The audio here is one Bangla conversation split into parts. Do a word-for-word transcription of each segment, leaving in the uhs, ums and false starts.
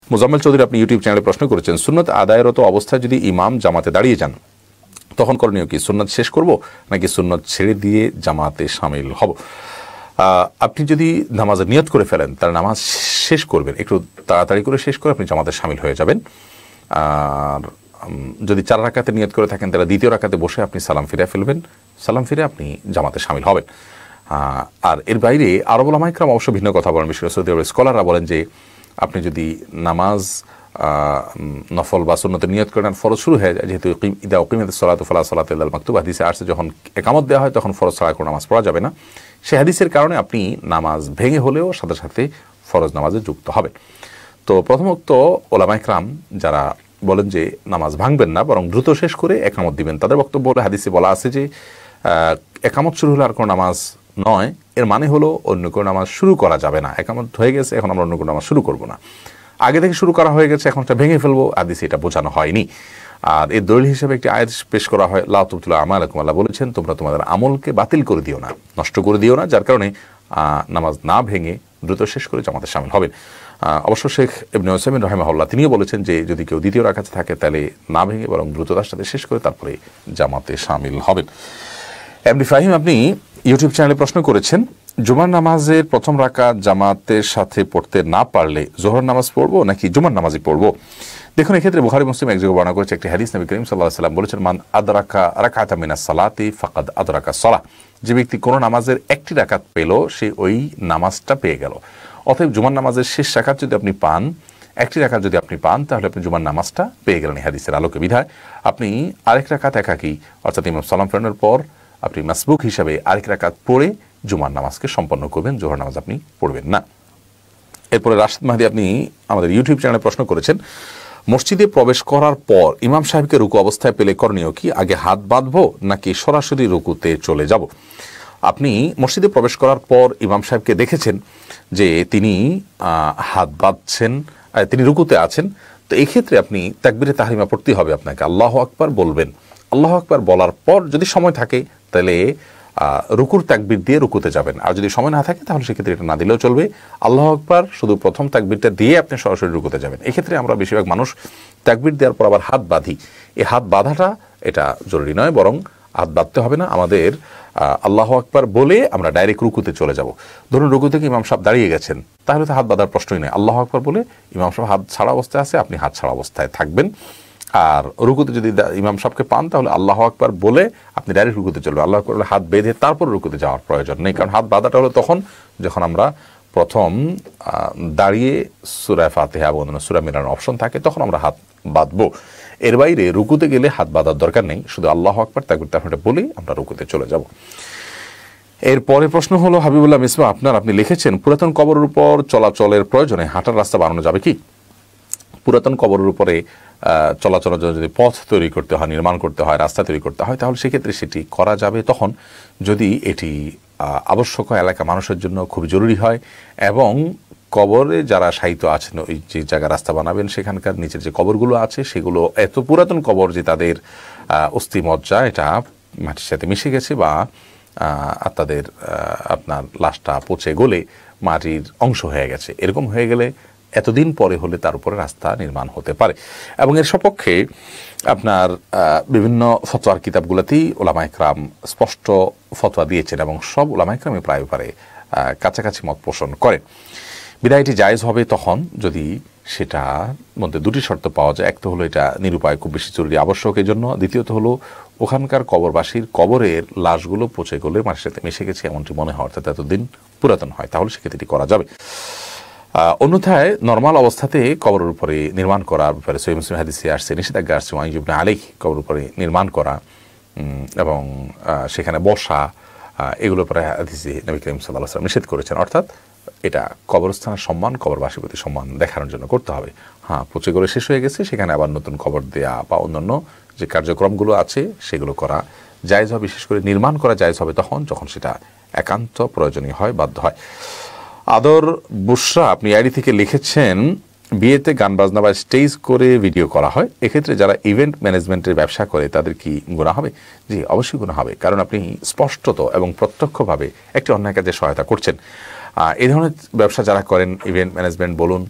মোজাম্মেল চৌধুরী আপনি ইউটিউব চ্যানেলে প্রশ্ন করেছেন, সুন্নত আদায়রত অবস্থায় যদি ইমাম জামাতে দাঁড়িয়ে যান তখন করণীয় কি? সুন্নত শেষ করব নাকি সুন্নত ছেড়ে দিয়ে জামাতে শামিল হব? আপনি যদি নামাজের নিয়ত করে ফেলেন তাহলে নামাজ শেষ করবেন, একটু তাড়াতাড়ি করে শেষ করে আপনি জামাতে শামিল হয়ে যাবেন। আর যদি চার রাকাতে নিয়ত করে থাকেন তাহলে দ্বিতীয় রাকাতে বসে আপনি সালাম ফিরে ফেলবেন, সালাম ফিরে আপনি জামাতে শামিল হবেন। আর এর বাইরে আরব উলামা ইকরাম অবশ্য ভিন্ন কথা বলেন, বিশেষ করে সৌদি আরবের স্কলাররা বলেন যে আপনি যদি নামাজ নফল বা সুন্নতের নিয়ত করেন ফরজ শুরু হয়ে যায়, যেহেতু ইদা উকিমাতিস সালাতু ফালা সালাতা ইল্লাল মাকতুবা হাদিসে আসছে যখন ইকামত দেওয়া হয় তখন ফরজ ছাড়া কোনো নামাজ পড়া যাবে না, সেই হাদিসের কারণে আপনি নামাজ ভেঙে হলেও সাথে সাথে ফরজ নামাজে যুক্ত হবেন। তো প্রথমত উলামা ইকরাম যারা বলেন যে নামাজ ভাঙবেন না বরং দ্রুত শেষ করে একামত দিবেন, তাদের বক্তব্য হলে হাদিসে বলা আছে যে একামত শুরু হলে আর কোনো নামাজ নয়, এর মানে হলো অন্য কোনো নামাজ শুরু করা যাবে না। একামত হয়ে গেছে, এখন আমরা অন্য কোনো নামাজ শুরু করব না, আগে থেকে শুরু করা হয়ে গেছে, এখন এটা ভেঙে ফেলবো, হাদিসে এটা বোঝানো হয়নি। আর এর দলিল হিসেবে একটি আয়াত পেশ করা হয়, লা তুবতিলু আমালাকুম, আল্লাহ বলেছেন তোমরা তোমাদের আমলকে বাতিল করে দিও না, নষ্ট করে দিও না, যার কারণে নামাজ না ভেঙে দ্রুত শেষ করে জামাতে শামিল হবেন। অবশ্য শেখ ইবনে উসাইমিন রাহিমাহুল্লাহ তিনিও বলেছেন যে যদি কেউ দ্বিতীয় রাকাতে থাকে তাহলে না ভেঙে বরং দ্রুততার সাথে শেষ করে তারপরে জামাতে শামিল হবেন। এমডি ফাহিম আপনি ইউটিউব চ্যানেলে প্রশ্ন করেছেন, জুমার নামাজের প্রথম রাকাত জামাতের সাথে পড়তে না পারলে জোহর নামাজ পড়বো নাকি জুমার নামাজই পড়বো? দেখুন, এক্ষেত্রে বুখারী মুসলিম এক জায়গায় বর্ণনা করেছে একটি হাদিস, নবী করিম সাল্লাল্লাহু আলাইহি ওয়াসাল্লাম বলেছেন, মান আদরাকা রাকাতাম মিনাস সালাতি ফাকাদ আদরাকা সালাহ, যে ব্যক্তি কোনো নামাজের একটি রাকাত পেল সে ওই নামাজটা পেয়ে গেল। অতএব জুমার নামাজের শেষ রাকাত যদি আপনি পান, একটি রাকাত যদি আপনি পান তাহলে আপনি জুমার নামাজটা পেয়ে গেলেন এই হাদিসের আলোকে। বিধায় আপনি আরেক রাকাত একাকি অর্থাৎ ইমাম সালাম ফেরানোর পর আপনি মাসবুক হিসাবে আরেক রাকাত পড়ে জুমার নামাজকে সম্পন্ন করবেন, জোহর নামাজ আপনি পড়বেন না। এরপরে রাশিদ মাহদি আপনি আমাদের ইউটিউব চ্যানেলে প্রশ্ন করেছেন, মসজিদে প্রবেশ করার পর ইমাম সাহেবকে রুকু অবস্থায় পেলে করণীয় কি? আগে হাত বাঁধবো নাকি সরাসরি রুকুতে চলে যাব? আপনি মসজিদে প্রবেশ করার পর ইমাম সাহেবকে দেখেছেন যে তিনি হাত বাঁধছেন, তিনি রুকুতে আছেন, তো এই ক্ষেত্রে আপনি তাকবীরে তাহরিমা পড়তে হবে, আপনাকে আল্লাহু আকবার বলবেন। আল্লাহু আকবার বলার পর যদি সময় থাকে তাহলে রুকুর তাকবীর দিয়ে রুকুতে যাবেন, আর যদি সময় না থাকে তাহলে সেক্ষেত্রে এটা না দিলেও চলবে। আল্লাহু আকবার শুধু প্রথম তাকবীরটা দিয়ে আপনি সরাসরি রুকুতে যাবেন। এক্ষেত্রে আমরা বেশিরভাগ মানুষ তাকবীর দেওয়ার পর আবার হাত বাঁধি, এই হাত বাঁধাটা এটা জরুরি নয়, বরং হাত বাঁধতে হবে না, আমাদের আল্লাহু আকবার বলে আমরা ডাইরেক্ট রুকুতে চলে যাব। ধরুন রুকু থেকে ইমাম সাহেব দাঁড়িয়ে গেছেন, তাহলে তো হাত বাঁধার প্রশ্নই নেই, আল্লাহু আকবার বলে ইমাম সাহেব হাত ছাড়া অবস্থায় আছে, আপনি হাত ছাড়া অবস্থায় থাকবেন। আর রুকুতে যদি ইমাম সাহেবকে পান তাহলে আল্লাহু আকবার বলে আপনি ডাইরেক্ট রুকুতে চলবে, আল্লাহু আকবার বলে হাত বেঁধে তারপর রুকুতে যাওয়ার প্রয়োজন নেই, কারণ হাত বাঁধাটা হলো তখন যখন আমরা প্রথম দাঁড়িয়ে সূরা ফাতিহা এবং সূরা মিলানোর অপশন থাকে তখন আমরা হাত বাঁধবো। এর বাইরে রুকুতে গেলে হাত বাঁধার দরকার নেই, শুধু আল্লাহু আকবার তাকবীর তাহমিদ বলেই আমরা রুকুতে চলে যাব। এরপরে প্রশ্ন হলো হাবিবুল্লাহ মিসবাহ আপনার, আপনি লিখেছেন পুরাতন কবরের উপর চলাচলের প্রয়োজনে হাঁটার রাস্তা বানানো যাবে কি? পুরাতন কবরের উপরে চলাচলের জন্য যদি পথ তৈরি করতে হয়, নির্মাণ করতে হয়, রাস্তা তৈরি করতে হয়, তাহলে সেক্ষেত্রে সেটি করা যাবে তখন যদি এটি আবশ্যক এলাকা মানুষের জন্য খুব জরুরি হয় এবং কবরে যারা শায়িত আছেন ওই যে জায়গা রাস্তা বানাবেন সেখানকার নিচের যে কবরগুলো আছে সেগুলো এত পুরাতন কবর যে তাদের অস্থি মজ্জা এটা মাটির সাথে মিশে গেছে বা তাদের আপনার লাশটা পচে গলে মাটির অংশ হয়ে গেছে, এরকম হয়ে গেলে এতদিন পরে হলে তার উপরে রাস্তা নির্মাণ হতে পারে। এবং এর সপক্ষে আপনার বিভিন্ন ফতোয়ার কিতাবগুলোতেই ওলামা ইকরাম স্পষ্ট ফতোয়া দিয়েছেন এবং সব ওলামা ইকরামই প্রায় ব্যাপারে কাছাকাছি মত পোষণ করেন। বিধায় এটি জায়েজ হবে তখন যদি সেটার মধ্যে দুটি শর্ত পাওয়া যায়, এক তো হলো এটা নিরুপায় খুব বেশি জরুরি আবশ্যকের জন্য, দ্বিতীয়ত হলো ওখানকার কবরবাসীর কবরের লাশগুলো পচে গলে মাটির সাথে মিশে গেছে এমনটি মনে হয়, অর্থাৎ এতদিন পুরাতন হয়, তাহলে সেক্ষেত্রে এটি করা যাবে। অন্যথায় নরমাল অবস্থাতে কবরের উপরে নির্মাণ করার ব্যাপারে সহিহ মুসলিম হাদিসে আসছে, নিষেধাজ্ঞা আসছে ওয়াইন ইবনে আলাইহ কবরের উপরে নির্মাণ করা এবং সেখানে বসা, এগুলোর পরে হাদিসে নবী করিম সাল্লাল্লাহু আলাইহি ওয়াসাল্লাম নিষেধ করেছেন, অর্থাৎ এটা কবরস্থানের সম্মান, কবরবাসীর প্রতি সম্মান দেখানোর জন্য করতে হবে। হ্যাঁ, পচে গলে শেষ হয়ে গেছে, সেখানে আবার নতুন কবর দেয়া বা অন্যান্য যে কার্যক্রমগুলো আছে সেগুলো করা জায়েজ হবে, বিশেষ করে নির্মাণ করা জায়েজ হবে তখন যখন সেটা একান্ত প্রয়োজনীয় হয়, বাধ্য হয়। আদর বুশরা আপনি আইডি থেকে লিখেছেন, বিয়েতে গান বাজনা বা স্টেজ করে ভিডিও করা হয়, এক্ষেত্রে যারা ইভেন্ট ম্যানেজমেন্টের ব্যবসা করে তাদের কি গুনাহ হবে? জি, অবশ্যই গুনাহ হবে, কারণ আপনি স্পষ্টত এবং প্রত্যক্ষভাবে একটি অন্যায় কাজে সহায়তা করছেন। এই ধরনের ব্যবসা যারা করেন, ইভেন্ট ম্যানেজমেন্ট বলুন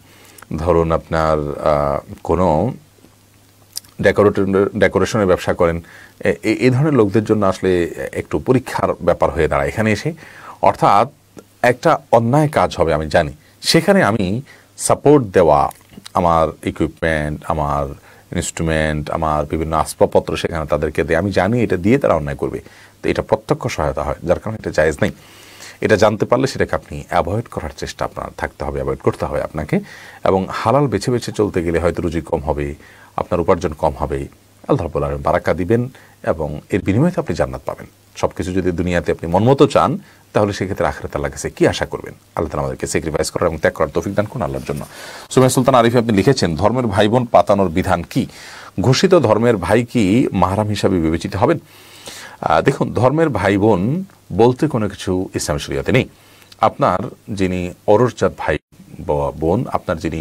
ধরুন আপনার কোনো ডেকোরেটর ডেকোরেশনের ব্যবসা করেন, এই ধরনের লোকদের জন্য আসলে একটু পরীক্ষার ব্যাপার হয়ে দাঁড়ায় এখানে এসে। অর্থাৎ একটা অন্যায় কাজ হবে আমি জানি, সেখানে আমি সাপোর্ট দেওয়া, আমার ইকুইপমেন্ট, আমার ইনস্ট্রুমেন্ট, আমার বিভিন্ন আসবাবপত্র সেখানে তাদেরকে দেয়, আমি জানি এটা দিয়ে তারা অন্যায় করবে, তো এটা প্রত্যক্ষ সহায়তা হয়, যার কারণে এটা জায়েজ নেই। এটা জানতে পারলে সেটাকে আপনি অ্যাভয়েড করার চেষ্টা আপনার থাকতে হবে, অ্যাভয়েড করতে হবে আপনাকে। এবং হালাল বেছে বেছে চলতে গেলে হয়তো রুজি কম হবে, আপনার উপার্জন কম হবে, আল্লাহ রাব্বুল আলামিন বারাকা দিবেন এবং এর বিনিময়ে আপনি জান্নাত পাবেন। সব কিছু যদি দুনিয়াতে আপনি মনমতো চান, তাহলে সেক্ষেত্রে আখিরাতে আল্লাহর কাছে কি আশা করবেন? আল্লাহ তাআলা আমাদেরকে স্যাক্রিফাইস করার এবং ত্যাগ করার তৌফিক দান করুন আল্লাহর জন্য। সুমাইয়া সুলতানা আরিফি আপনি লিখেছেন, ধর্মের ভাই বোন পাতানোর বিধান কি? ঘোষিত ধর্মের ভাই কি মাহরাম হিসাবে বিবেচিত হবেন? দেখুন, ধর্মের ভাই বোন বলতে কোনো কিছু ইসলাম শরীয়তে নেই। আপনার যিনি অরসজাত ভাই বোন, আপনার যিনি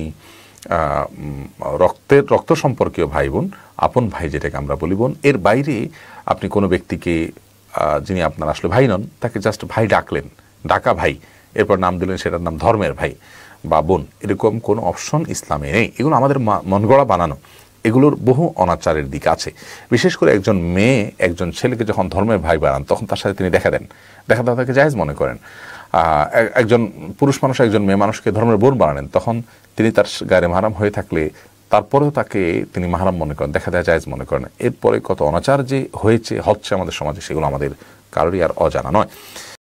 রক্তের রক্ত সম্পর্কীয় ভাই বোন, আপন ভাই যেটাকে আমরা বলি বোন, এর বাইরে আপনি কোনো ব্যক্তিকে যিনি আপনার আসলে ভাই নন, তাকে জাস্ট ভাই ডাকলেন, ডাকা ভাই, এরপর নাম দিলেন সেটার নাম ধর্মের ভাই বা বোন, এরকম কোনো অপশন ইসলামে নেই। এগুলো আমাদের মনগড়া বানানো, এগুলোর বহু অনাচারের দিক আছে। বিশেষ করে একজন মেয়ে একজন ছেলেকে যখন ধর্মের ভাই বানান, তখন তার সাথে তিনি দেখা দেন, দেখা দেওয়া তাকে জায়েজ মনে করেন। একজন পুরুষ মানুষ একজন মেয়ে মানুষকে ধর্মের বোন বানালেন, তখন তিনি তার গায়ে মাহরাম হয়ে থাকলে তারপরেও তাকে তিনি মাহরাম মনে করেন, দেখা দেওয়া জায়েজ মনে করেন। এরপরে কত অনাচার যে হয়েছে হচ্ছে আমাদের সমাজে, সেগুলো আমাদের কারোরই আর অজানা নয়।